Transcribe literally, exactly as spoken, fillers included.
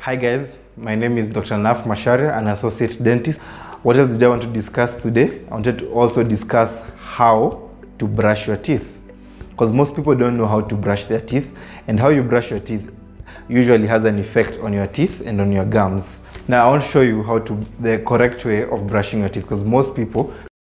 Hi guys, my name is Doctor Naphtali Macharia, an associate dentist. What else did I want to discuss today? I wanted to also discuss how to brush your teeth, because most people don't know how to brush their teeth, and how you brush your teeth usually has an effect on your teeth and on your gums. Now I want to show you how to the correct way of brushing your teeth, because most people